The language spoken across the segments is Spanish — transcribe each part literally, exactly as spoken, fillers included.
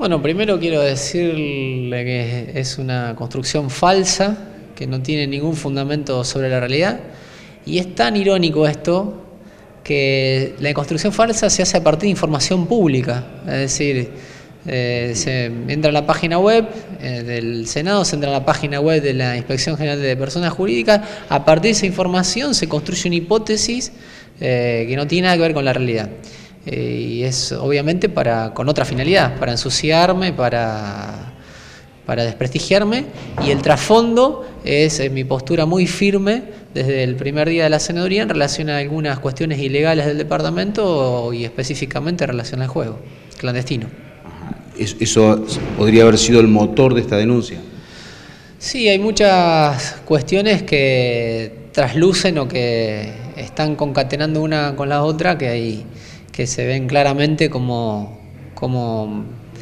Bueno, primero quiero decirle que es una construcción falsa, que no tiene ningún fundamento sobre la realidad, y es tan irónico esto que la construcción falsa se hace a partir de información pública, es decir, eh, se entra a la página web eh, del Senado, se entra a la página web de la Inspección General de Personas Jurídicas, a partir de esa información se construye una hipótesis eh, que no tiene nada que ver con la realidad. Eh, y es obviamente para, con otra finalidad, para ensuciarme, para, para desprestigiarme, y el trasfondo es eh, mi postura muy firme desde el primer día de la senaduría en relación a algunas cuestiones ilegales del departamento y específicamente en relación al juego clandestino. ¿Eso podría haber sido el motor de esta denuncia? Sí, hay muchas cuestiones que traslucen o que están concatenando una con la otra, que hay que se ven claramente como, como,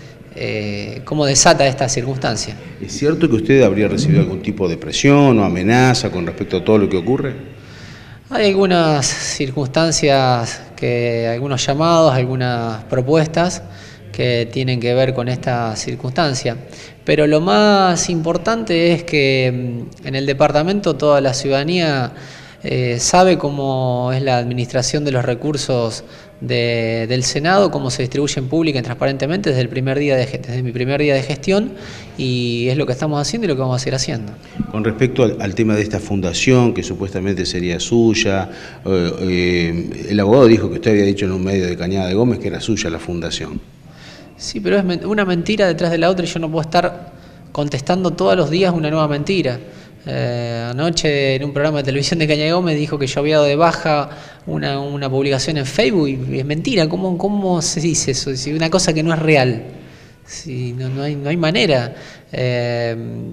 eh, como desata esta circunstancia. ¿Es cierto que usted habría recibido algún tipo de presión o amenaza con respecto a todo lo que ocurre? Hay algunas circunstancias, que, algunos llamados, algunas propuestas que tienen que ver con esta circunstancia, pero lo más importante es que en el departamento toda la ciudadanía eh, sabe cómo es la administración de los recursos de, del Senado, cómo se distribuyen pública y transparentemente desde el primer día de, desde mi primer día de gestión, y es lo que estamos haciendo y lo que vamos a seguir haciendo. Con respecto al, al tema de esta fundación que supuestamente sería suya, eh, eh, el abogado dijo que usted había dicho en un medio de Cañada de Gómez que era suya la fundación. Sí, pero es una mentira detrás de la otra y yo no puedo estar contestando todos los días una nueva mentira. Eh, anoche en un programa de televisión de Cañada Gómez dijo que yo había dado de baja una, una publicación en Facebook y es mentira. ¿Cómo, cómo se dice eso? Si una cosa que no es real. Si no, no, hay, no hay manera. Eh,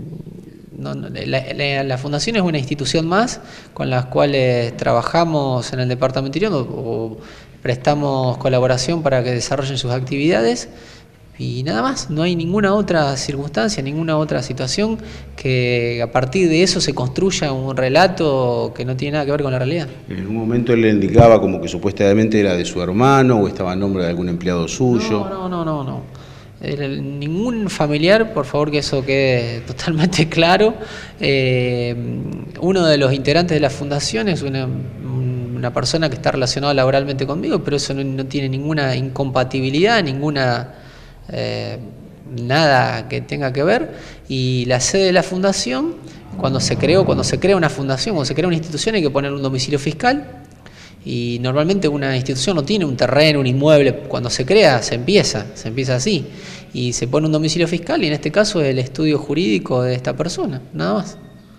no, no, la, la, la Fundación es una institución más con las cuales trabajamos en el Departamento Interior o, o prestamos colaboración para que desarrollen sus actividades. Y nada más, no hay ninguna otra circunstancia, ninguna otra situación que a partir de eso se construya un relato que no tiene nada que ver con la realidad. En un momento él le indicaba como que supuestamente era de su hermano o estaba a nombre de algún empleado suyo. No, no, no, no, no. El, ningún familiar, por favor que eso quede totalmente claro. Eh, uno de los integrantes de la fundación es una, una persona que está relacionada laboralmente conmigo, pero eso no, no tiene ninguna incompatibilidad, ninguna... Eh, nada que tenga que ver. Y la sede de la fundación, cuando se creó, cuando se crea una fundación, cuando se crea una institución, hay que poner un domicilio fiscal, y normalmente una institución no tiene un terreno, un inmueble. Cuando se crea se empieza, se empieza así, y se pone un domicilio fiscal, y en este caso es el estudio jurídico de esta persona, nada más.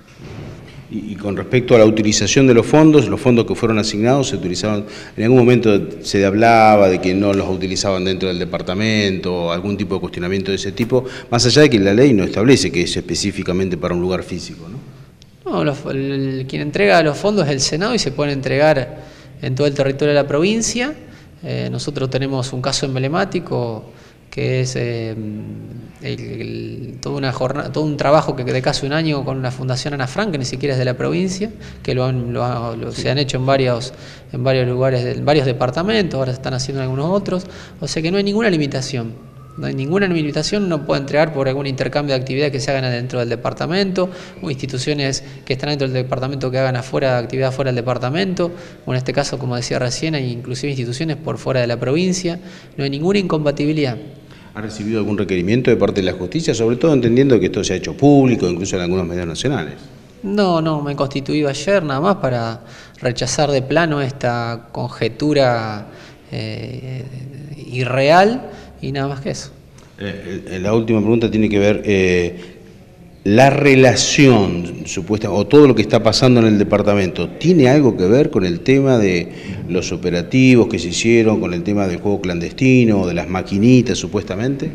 Y con respecto a la utilización de los fondos, los fondos que fueron asignados se utilizaban, en algún momento se hablaba de que no los utilizaban dentro del departamento o algún tipo de cuestionamiento de ese tipo, más allá de que la ley no establece que es específicamente para un lugar físico, ¿no? No, los, el, el, quien entrega los fondos es el Senado y se pueden entregar en todo el territorio de la provincia. Eh, nosotros tenemos un caso emblemático que es eh, el, el, toda una jornada, todo un trabajo que de casi un año con la Fundación Ana Frank, que ni siquiera es de la provincia, que lo han, lo, lo, se han hecho en varios, en varios lugares, en varios departamentos, ahora se están haciendo en algunos otros, o sea que no hay ninguna limitación. No hay ninguna limitación, no puede entregar por algún intercambio de actividades que se hagan dentro del departamento, o instituciones que están dentro del departamento que hagan afuera, actividad fuera del departamento, o en este caso, como decía recién, hay inclusive instituciones por fuera de la provincia. No hay ninguna incompatibilidad. ¿Ha recibido algún requerimiento de parte de la justicia, sobre todo entendiendo que esto se ha hecho público, incluso en algunos medios nacionales? No, no, me constituí ayer nada más para rechazar de plano esta conjetura eh, irreal y nada más que eso. Eh, la última pregunta tiene que ver, eh, la relación supuesta, o todo lo que está pasando en el departamento, ¿tiene algo que ver con el tema de los operativos que se hicieron, con el tema del juego clandestino, de las maquinitas supuestamente?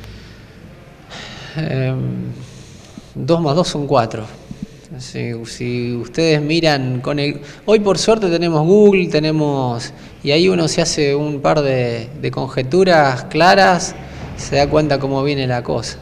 Eh, dos más dos son cuatro. Si, si ustedes miran, con el, hoy por suerte tenemos Google, tenemos, y ahí uno se hace un par de, de conjeturas claras, se da cuenta cómo viene la cosa.